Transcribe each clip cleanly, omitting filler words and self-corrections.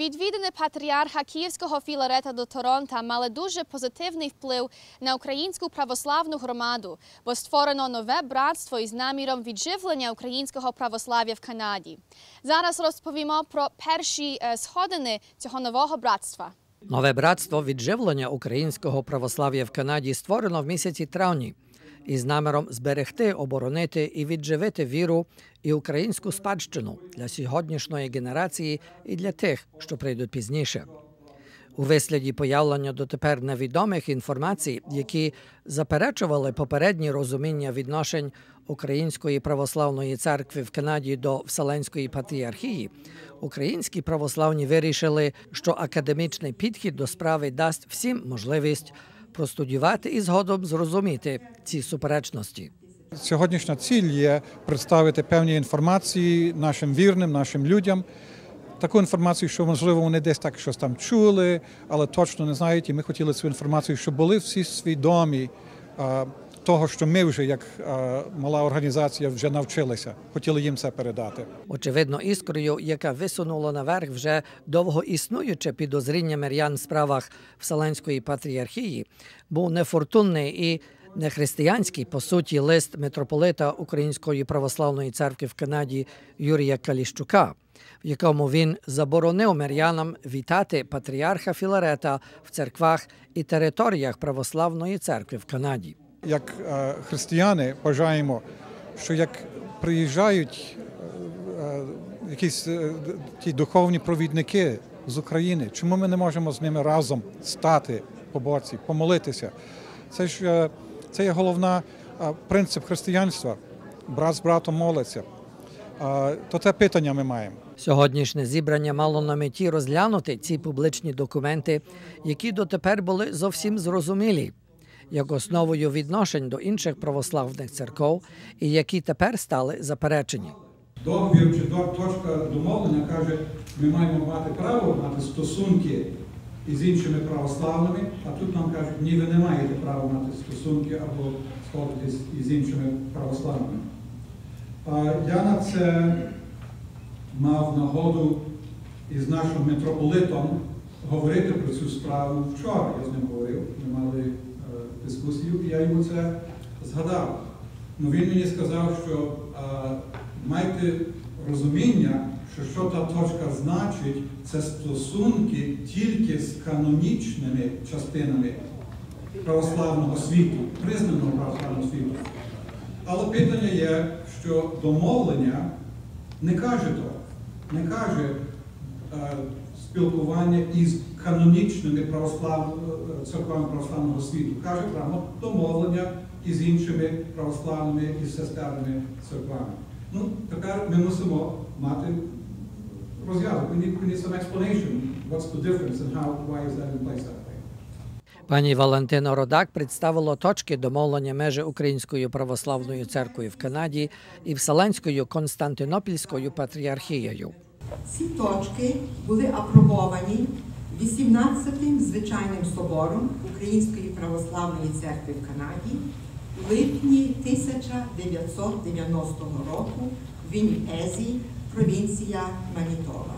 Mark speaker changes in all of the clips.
Speaker 1: Відвідини патріарха Київського Філарета до Торонто мали дуже позитивний вплив на українську православну громаду, бо створено нове братство із наміром відживлення українського православ'я в Канаді. Зараз розповімо про перші сходини цього нового братства.
Speaker 2: Нове братство відживлення українського православ'я в Канаді створено в місяці травні із наміром зберегти, оборонити і відживити віру і українську спадщину для сьогоднішньої генерації і для тих, що прийдуть пізніше. У вигляді появлення дотепер невідомих інформацій, які заперечували попередні розуміння відношень Української православної церкви в Канаді до Вселенської патріархії, українські православні вирішили, що академічний підхід до справи дасть всім можливість простудіювати і згодом зрозуміти ці суперечності.
Speaker 3: Сьогоднішня ціль є представити певні інформації нашим вірним, нашим людям. Таку інформацію, що, можливо, вони десь так щось там чули, але точно не знають. І ми хотіли цю інформацію, щоб були всі свідомі того, що ми вже, як мала організація, вже навчилися. Хотіли їм це передати.
Speaker 2: Очевидно, іскрою, яка висунула наверх вже довго існуюче підозріння мирян в справах Вселенської патріархії, був нефортунний і нехристиянський, по суті, лист митрополита Української православної церкви в Канаді Юрія Каліщука, в якому він заборонив мирянам вітати патріарха Філарета в церквах і територіях православної церкви в Канаді.
Speaker 3: Як християни вважаємо, що як приїжджають якісь ті духовні провідники з України, чому ми не можемо з ними разом стати по боці, помолитися? Це є головний принцип християнства. Брат з братом молиться. То те питання ми маємо.
Speaker 2: Сьогоднішнє зібрання мало на меті розглянути ці публічні документи, які дотепер були зовсім зрозумілі, як основою відношень до інших православних церков і які тепер стали заперечені.
Speaker 4: Договір чи точка домовлення каже, ми маємо мати право мати стосунки із іншими православними, а тут нам кажуть, ні, ви не маєте права мати стосунки або сходитись із іншими православними. Я на це мав нагоду із нашим митрополитом говорити про цю справу вчора. Я з ним говорив, ми мали дискусію, і я йому це згадав. Ну, він мені сказав, що майте розуміння, що та точка значить, це стосунки тільки з канонічними частинами православного світу, признаного православного світу. Але питання є, що домовлення не каже того, не каже спілкування із канонічними церквами православного світу. Каже прямо домовлення із іншими православними і сестерними церквами. Ну, тепер ми мусимо мати розв'язок. We need some explanation. What's the difference and why is that in place that way?
Speaker 2: Пані Валентина Родак представила точки домовлення між Українською православною церквою в Канаді і Вселенською Константинопольською патріархією.
Speaker 5: Ці точки були апробовані 18-тим звичайним собором Української православної церкви в Канаді у липні 1990 року в Вінніпезі, провінція Манітоба.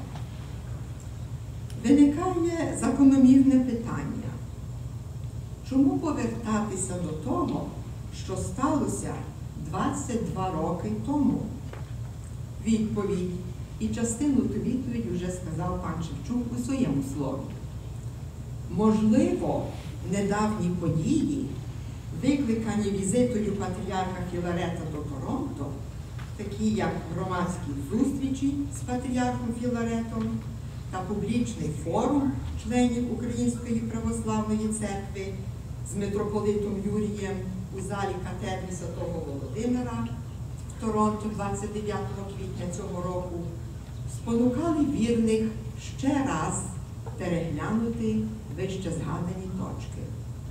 Speaker 5: Виникає закономірне питання. Чому повертатися до того, що сталося 22 роки тому? Відповідь, і частину відповіді вже сказав пан Шевчук у своєму слові. Можливо, недавні події, викликані візитою патріарха Філарета до Торонто, такі як громадські зустрічі з патріархом Філаретом та публічний форум членів Української православної церкви з митрополитом Юрієм у залі катедри Святого Володимира в Торонто 29 квітня цього року, спонукали вірних ще раз переглянути вище згадані точки.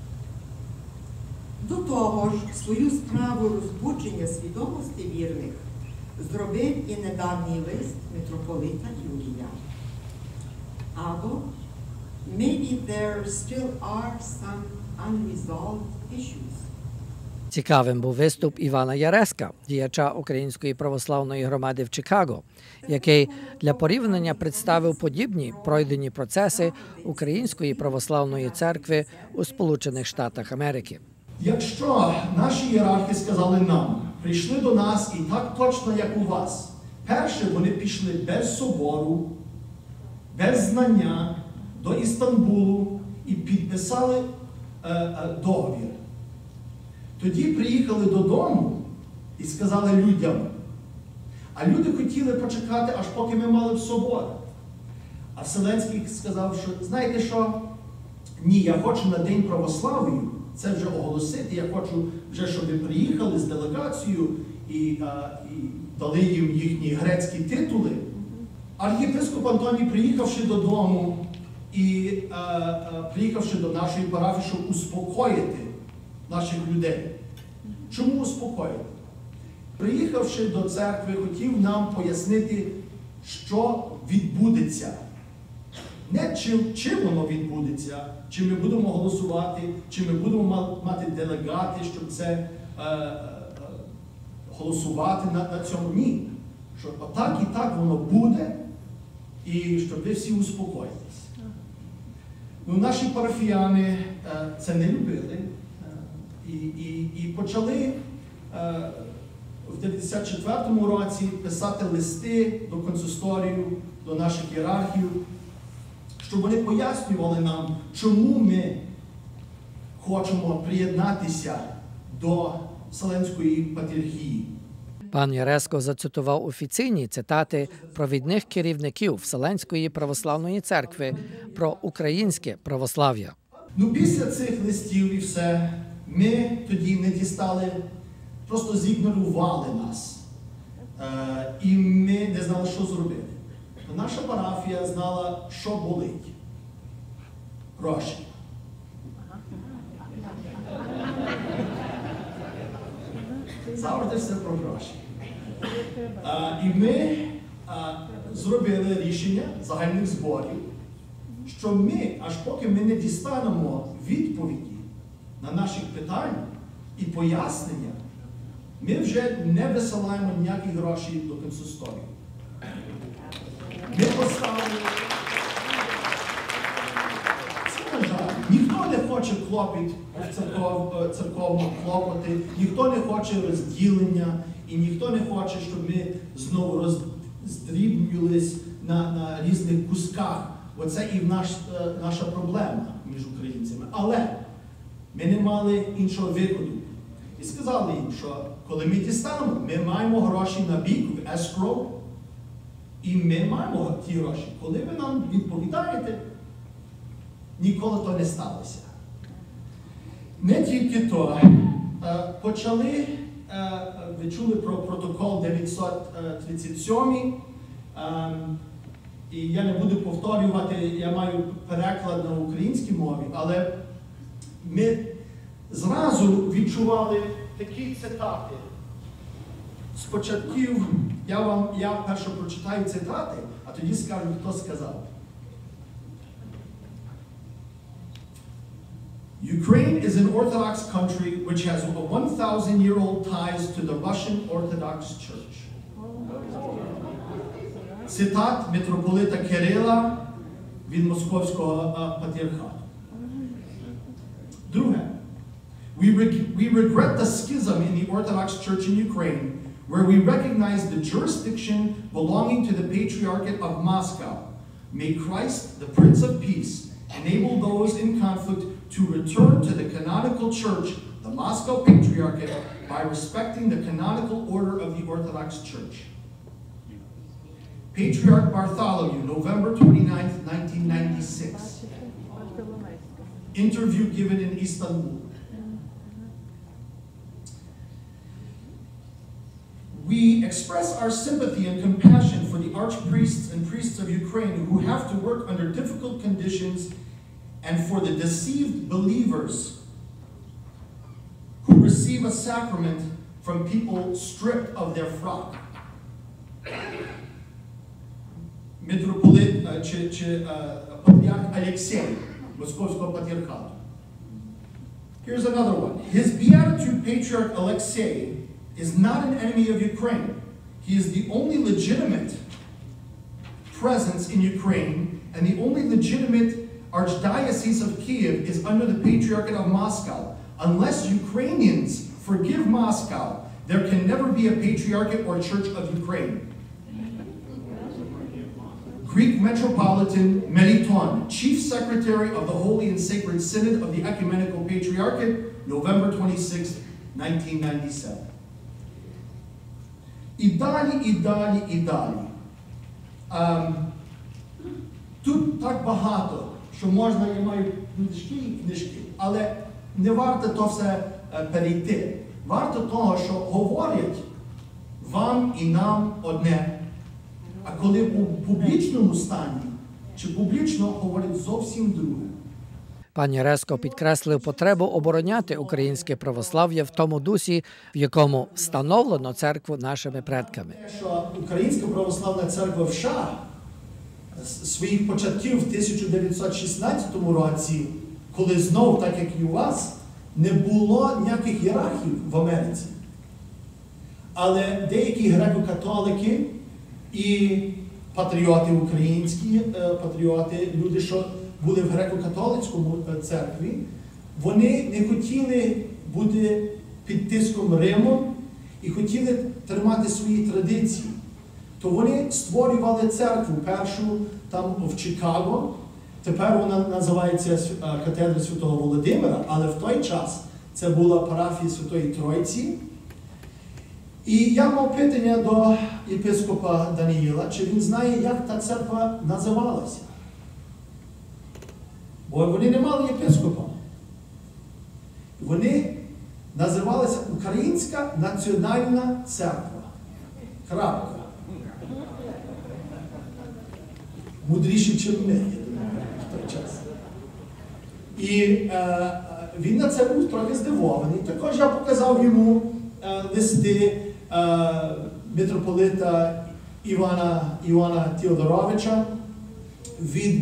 Speaker 5: До того ж, свою справу розбудження свідомості вірних зробив і недавній лист митрополита Юрія. Або maybe there still are some unresolved issues.
Speaker 2: Цікавим був виступ Івана Яреска, діяча Української православної громади в Чикаго, який для порівняння представив подібні пройдені процеси Української православної церкви у Сполучених Штатах Америки.
Speaker 6: Якщо наші ієрархи сказали нам, прийшли до нас і так точно, як у вас, перше вони пішли без собору, без знання до Істамбулу і підписали договір. Тоді приїхали додому і сказали людям, а люди хотіли почекати, аж поки ми мали в собор. А Вселенський сказав, що знаєте що, ні, я хочу на День православ'я це вже оголосити, я хочу вже, щоб ви приїхали з делегацією і дали їм їхні грецькі титули. Архієпископ Антоній, приїхавши додому і приїхавши до нашої парафії, щоб успокоїти наших людей. Чому успокоїти? Приїхавши до церкви, хотів нам пояснити, що відбудеться. Не чи воно відбудеться, чи ми будемо голосувати, чи ми будемо мати делегати, щоб це голосувати на цьому. Ні. Що отак і так воно буде, і щоб ви всі успокоїтесь. Ну, наші парафіяни це не любили. І почали в 1994 році писати листи до консисторію, до наших ієрархів, щоб вони пояснювали нам, чому ми хочемо приєднатися до Вселенської патріархії.
Speaker 2: Пан Яресько зацитував офіційні цитати провідних керівників Вселенської православної церкви про українське православ'я.
Speaker 6: Ну, після цих листів і все, ми тоді не дістали, просто зігнорували нас. І ми не знали, що зробити. Наша парафія знала, що болить. Гроші. Завжди все про гроші. І ми зробили рішення загальних зборів, що ми, аж поки ми не дістанемо відповіді на наші питання і пояснення, ми вже не висилаємо ніякі гроші до консисторії. Ми поставили... Це, на жаль, ніхто не хоче клопіт церковно клопоти, ніхто не хоче розділення, і ніхто не хоче, щоб ми знову роздрібнювались на різних кусках. Оце і наша проблема між українцями. Але ми не мали іншого виходу. І сказали їм, що коли ми дістанемо, ми маємо гроші на бік, в escrow, і ми маємо ті гроші. Коли ви нам відповідаєте, ніколи то не сталося. Не тільки то. Почали, ви чули про протокол 937, і я не буду повторювати, я маю переклад на українській мові, але ми зразу відчували такі цитати. Спочатку я перше прочитаю цитати, а тоді скажу, хто сказав. Ukraine is an Orthodox country which has 1,000-year-old ties to the Russian Orthodox Church. Цитат митрополита Кирила від Московського патріархату. Друге. We regret the schism in the Orthodox Church in Ukraine, where we recognize the jurisdiction belonging to the Patriarchate of Moscow. May Christ, the Prince of Peace, enable those in conflict to return to the canonical church, the Moscow Patriarchate, by respecting the canonical order of the Orthodox Church. Patriarch Bartholomew, November 29, 1996. Interview given in Istanbul. We express our sympathy and compassion for the archpriests and priests of Ukraine who have to work under difficult conditions, and for the deceived believers who receive a sacrament from people stripped of their frock. Митрополит патріарх Алексей Московського патріархату. Here's another one. His Beatitude Patriarch Alexei is not an enemy of Ukraine. He is the only legitimate presence in Ukraine, and the only legitimate Archdiocese of Kiev is under the Patriarchate of Moscow. Unless Ukrainians forgive Moscow, there can never be a Patriarchate or Church of Ukraine. Greek Metropolitan Meliton, Chief Secretary of the Holy and Sacred Synod of the Ecumenical Patriarchate, November 26, 1997. І далі. Тут так багато, що можна, я маю книжки, але не варто то все перейти. Варто того, що говорять вам і нам одне, а коли у публічному стані, чи публічно говорять зовсім друге.
Speaker 2: Пані Резко підкреслив потребу обороняти українське православ'я в тому дусі, в якому встановлено церкву нашими предками.
Speaker 6: Що Українська православна церква в США з своїх початків в 1916 році, коли знов, так як і у вас, не було ніяких ієрархів в Америці. Але деякі греко-католики і патріоти українські, патріоти, люди, що були в греко-католицькому церкві, вони не хотіли бути під тиском Риму і хотіли тримати свої традиції. То вони створювали церкву першу там в Чикаго, тепер вона називається катедра Святого Володимира, але в той час це була парафія Святої Тройці. І я мав питання до єпископа Даніїла, чи він знає, як та церква називалася. Бо вони не мали єпископа. Вони називалися Українська національна церква. Крапка. Мудріші, ніж ми, я думаю, в той час. І він на це був трохи здивований. Також я показав йому листи митрополита Івана Теодоровича від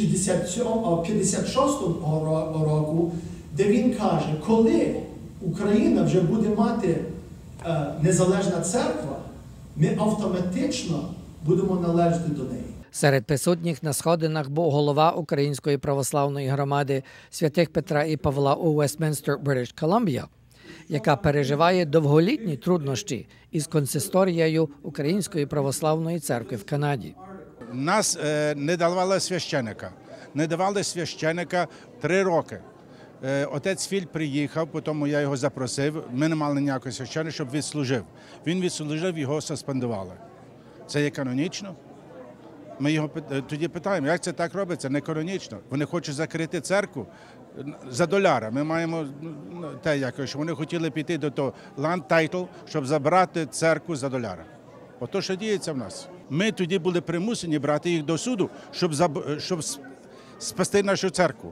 Speaker 6: 56-го року, де він каже, коли Україна вже буде мати незалежна церква, ми автоматично будемо належати до неї.
Speaker 2: Серед присутніх на сходинах був голова Української православної громади святих Петра і Павла у Вестмінстер, Бритиш Колумбія, яка переживає довголітні труднощі із консисторією Української православної церкви в Канаді.
Speaker 7: Нас не давали священика. Не давали священика 3 роки. Отець Філь приїхав, потім я його запросив. Ми не мали ніякого священика, щоб відслужив. Він відслужив, його суспендували. Це є канонічно? Ми його тоді питаємо, як це так робиться? Не канонічно. Вони хочуть закрити церкву за $1. Ми маємо те якось, що вони хотіли піти до того land title, щоб забрати церкву за $1. Ото що діється в нас. Ми тоді були примусені брати їх до суду, щоб спасти нашу церкву.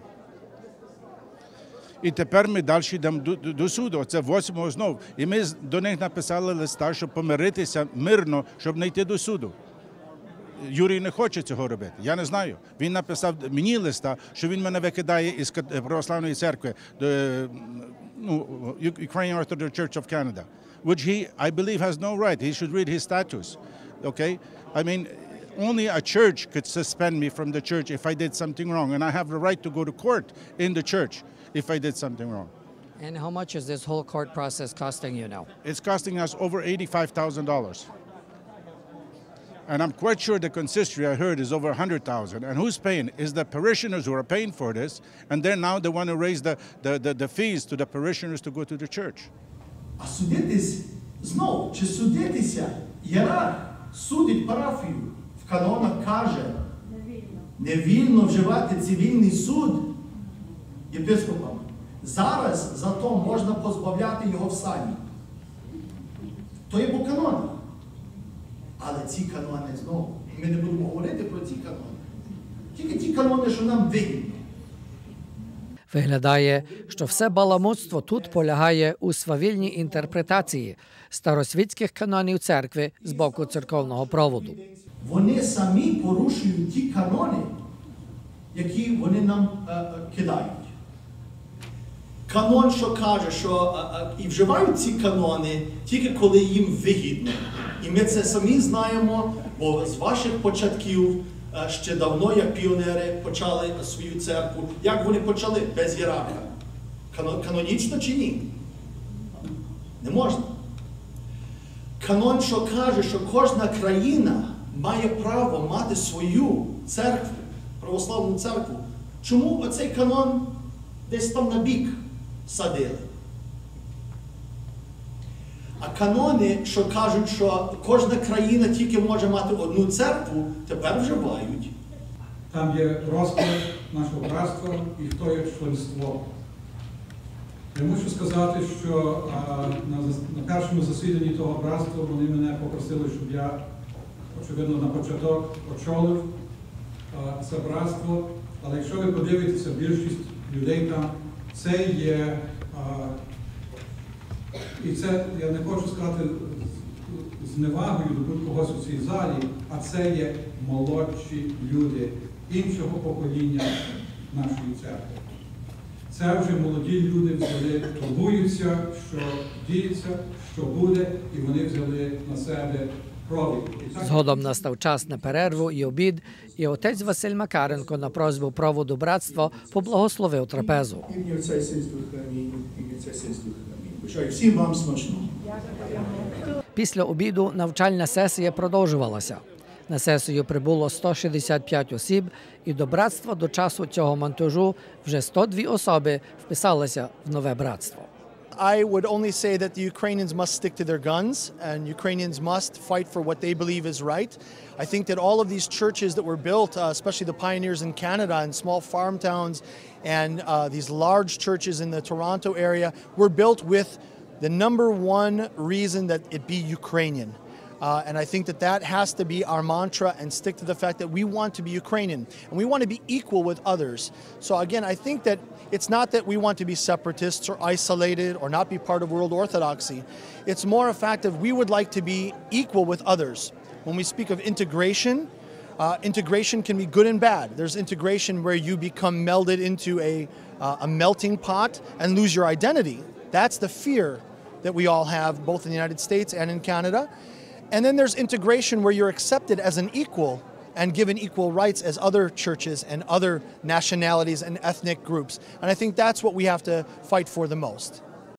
Speaker 7: І тепер ми далі йдемо до суду. Це 8-го знову. І ми до них написали листа, щоб помиритися мирно, щоб не йти до суду. Юрій не хоче цього робити. Я не знаю. Він написав мені листа, що він мене викидає із православної церкви, Ukrainian Orthodox Church of Canada, which he, I believe, has no right. He should read his status. Okay? I mean, only a church could suspend me from the church if I did something wrong, and I have the right to go to court in the church if I did something wrong.
Speaker 2: And how much is this whole court process costing you now?
Speaker 7: It's costing us over $85,000. And I'm quite sure the consistory I heard is over 100,000. And who's paying? Is the parishioners who are paying for this, and then now they want to raise the fees to the parishioners to go to the church.
Speaker 6: А судитись знов, чи судитися, ієрарх судить парафію. В канонах каже, невільно вживати цивільний суд єпископам. Зараз зато можна позбавляти його в сані. То є по канонах. Але ці канони знову, ми не будемо говорити про ці канони. Тільки ті канони, що нам вигідно.
Speaker 2: Виглядає, що все баламутство тут полягає у свавільній інтерпретації старосвітських канонів церкви з боку церковного проводу.
Speaker 6: Вони самі порушують ті канони, які вони нам кидають. Канон, що каже, що і вживають ці канони тільки коли їм вигідно. І ми це самі знаємо, бо з ваших початків ще давно, як піонери почали свою церкву. Як вони почали? Без ієрарха. Канонічно чи ні? Не можна. Канон, що каже, що кожна країна має право мати свою церкву, православну церкву. Чому оцей канон десь там на бік садили? А канони, що кажуть, що кожна країна тільки може мати одну церкву, тепер вживають.
Speaker 4: Там є розклад нашого братства і хто є членство. Я мушу сказати, що на першому засіданні того братства вони мене попросили, щоб я, очевидно, на початок очолив це братство. Але якщо ви подивитеся, більшість людей там, це є, і це, я не хочу сказати з невагою до будь-когось у цій залі, а це є молодші люди іншого покоління нашої церкви. Це вже молоді люди взяли, турбуються, що діється, що буде, і вони взяли на себе провід.
Speaker 2: Згодом настав час на перерву і обід, і отець Василь Макаренко на просьбу проводу братства поблагословив трапезу.
Speaker 6: Всім вам смачно.
Speaker 2: Після обіду навчальна сесія продовжувалася. На сесію прибуло 165 осіб, і до братства до часу цього монтажу вже 102 особи вписалися в нове братство.
Speaker 8: I would only say that the Ukrainians must stick to their guns and Ukrainians must fight for what they believe is right. I think that all of these churches that were built, especially the pioneers in Canada and small farm towns and these large churches in the Toronto area were built with the number one reason that it be Ukrainian. And I think that that has to be our mantra and stick to the fact that we want to be Ukrainian and we want to be equal with others. So again, I think that it's not that we want to be separatists or isolated or not be part of world orthodoxy. It's more a fact of we would like to be equal with others. When we speak of integration, integration can be good and bad. There's integration where you become melded into a melting pot and lose your identity. That's the fear that we all have both in the United States and in Canada. And then there's integration where you're accepted as an equal and given equal rights as other churches and other nationalities and ethnic groups. And I think that's what we have to fight for the most.